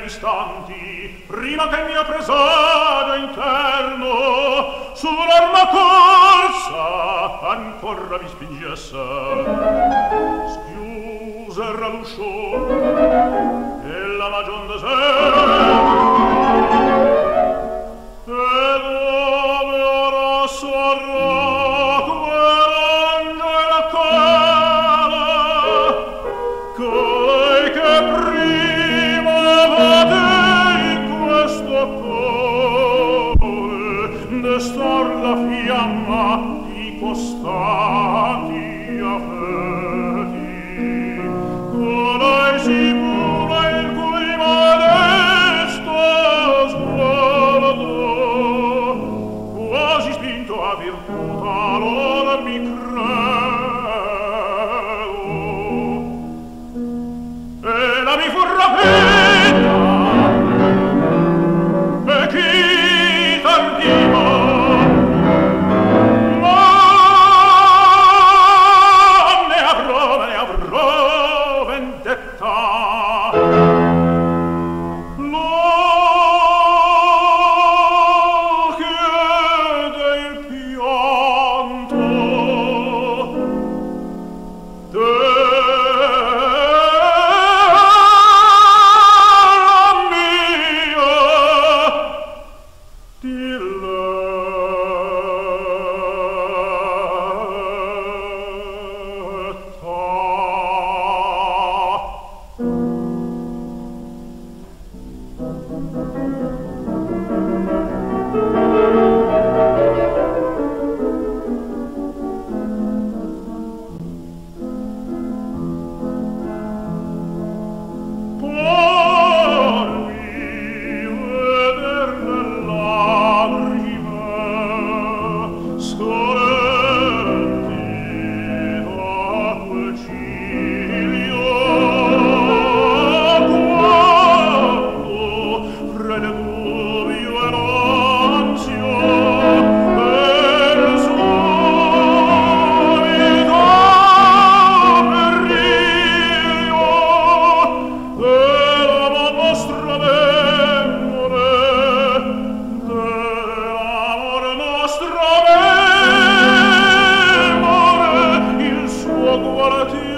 istanti, prima che il mio presagio interno sull'arma corsa ancora vi spingesse. Schiuserà l'uscio e la magion deserta, e dove ora sarà quell'angelo cara, colei che prima vade in questo cuore destar la fiamma di costanti affetti. Colei sicura il cui modesto sguardo, quasi spinto a virtù talora mi credo, e la mi fu rapita e chi tardiva, ma ne avrò vendetta. Lo chiede il pianto guarda